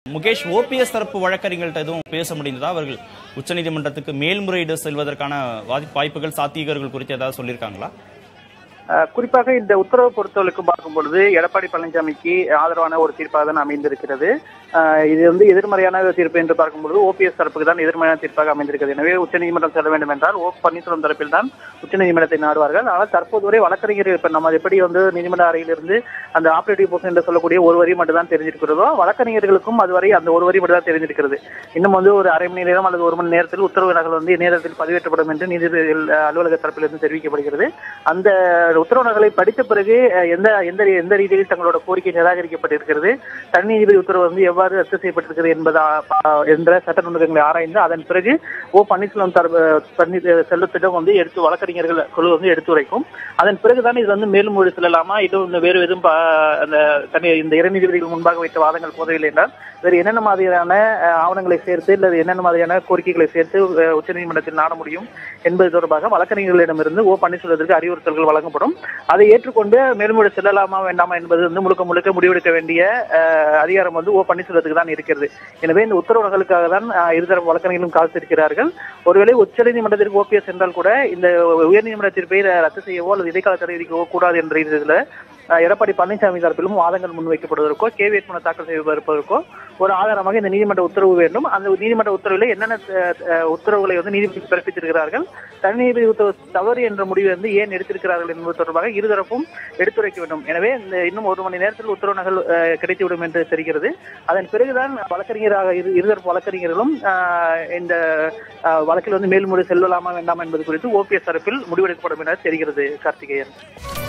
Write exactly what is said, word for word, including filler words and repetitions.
Mukesh, OPS தரப்பு வழக்கறிஞர்கள்ட்ட எதுவும் பேச முடிந்ததா? அவர்கள் உச்சநீதிமன்றத்துக்கு மேல்முறையீடு செல்வதற்கான வாய்ப்புகள், சாத்தியங்கள் குறித்து ஏதாவது சொல்லியிருக்காங்களா? குறிப்பாக இந்த உத்தரவு பொறுத்தவரைக்கும் பார்க்கும் பொழுது எடப்பாடி பழனிசாமிக்கு ஆதரவான ஒரு தீர்ப்பாக தான் அமைந்திருக்கிறது. இது வந்து எதிர்மறையான தீர்ப்பு என்று பார்க்கும்போது ஓபிஎஸ் தரப்புக்கு தான் எதிர்மறையான தீர்ப்பாக அமைந்திருக்கிறது. எனவே உச்சநீதிமன்றம் செல்ல வேண்டும் என்றால் ஓ பன்னீர்செல்வம் தரப்பில் தான் உச்சநீதிமன்றத்தை நாடுவார்கள். ஆனால் தற்போது வரை வழக்கறிஞர்கள் இப்ப நம்ம எப்படி வந்து நீதிமன்ற அறையிலிருந்து அந்த ஆபரேட்டிவ் போர்ஷன் என்று சொல்லக்கூடிய ஒரு வரி மட்டும் தான் தெரிஞ்சிருக்கிறதோ, வழக்கறிஞர்களுக்கும் அதுவரை அந்த ஒரு வரி மட்டும் தான் தெரிஞ்சிருக்கிறது. இன்னும் வந்து ஒரு அரை மணி நேரம் அல்லது ஒரு மணி நேரத்தில் உத்தரவு நகல் வந்து நேரத்தில் பதிவேற்றப்படும் என்று நீதிபதிகள் அலுவலக தரப்பிலிருந்து தெரிவிக்கப்படுகிறது. அந்த உத்தரவு நகலை படித்த பிறகு எந்த எந்த எந்த ரீதியில் தங்களோட கோரிக்கை நிராகரிக்கப்பட்டிருக்கிறது, தனி நீதிபதி உத்தரவு வந்து எவ்வாறு ரத்து செய்யப்பட்டிருக்கிறது என்பதா என்ற சட்ட நுணுக்கங்களை ஆராய்ந்து அதன் பிறகு ஓ பன்னீர்செல்வம் செல்வத்திடம் வந்து எடுத்து வழக்கறிஞர்கள் குழு வந்து எடுத்துரைக்கும். அதன் பிறகுதான் இது வந்து மேலும் மொழி செல்லலாமா, இது வேறு எதுவும் அந்த இந்த இரு நீதிபதிகள் முன்பாக வைத்த வாதங்கள் போதவில்லை என்றால் வேறு என்னென்ன மாதிரியான ஆவணங்களை சேர்த்து அல்லது என்னென்ன மாதிரியான கோரிக்கைகளை சேர்த்து உச்சநீதிமன்றத்தில் நாட முடியும் என்பது தொடர்பாக வழக்கறிஞர்களிடமிருந்து ஓ பன்னீர்செல்வத்திற்கு அறிவுறுத்தல்கள் வழங்கப்படும். அதை ஏற்றுக்கொண்டு மேல்முறை செல்லலாமா வேண்டாமா என்பது வந்து முழுக்க முழுக்க முடிவெடுக்க வேண்டிய அதிகாரம் வந்து ஓ பன்னீர்செல்வத்துக்கு தான் இருக்கிறது. எனவே இந்த உத்தரவுகளுக்காக தான் இருதரப்பு வழக்கறிஞர்களும் காத்திருக்கிறார்கள். ஒருவேளை உச்சநீதிமன்றத்திற்கு ஓபிஎஸ் என்றால் கூட இந்த உயர்நீதிமன்ற தீர்ப்பை ரத்து செய்யவோ அல்லது இடைக்கால தடை விதிக்கவோ கூடாது என்ற இதில் எடப்பாடி பழனிசாமி தரப்பிலும் வாதங்கள் முன்வைக்கப்படுவதற்கோ கேள்வி வேட்புமனு தாக்கல் செய்வதற்கோ ஒரு ஆதாரமாக இந்த நீதிமன்ற உத்தரவு வேண்டும். அந்த நீதிமன்ற உத்தரவில் என்னென்ன உத்தரவுகளை வந்து நீதிபதி பிறப்பித்திருக்கிறார்கள், தனி நீதிபதி உத்தரவு தவறு என்ற முடிவை வந்து ஏன் எடுத்திருக்கிறார்கள் என்பது தொடர்பாக இருதரப்பும் எடுத்துரைக்க வேண்டும். எனவே இந்த இன்னும் ஒரு மணி நேரத்தில் உத்தரவு நகல் கிடைத்துவிடும் என்று தெரிகிறது. அதன் பிறகுதான் வழக்கறிஞராக இருதரப்பு வழக்கறிஞர்களும் இந்த வழக்கில் வந்து மேல்முறை செல்லலாமா வேண்டாமா என்பது குறித்து ஓபிஎஸ் தரப்பில் முடிவெடுக்கப்படும் என தெரிகிறது. கார்த்திகேயன்.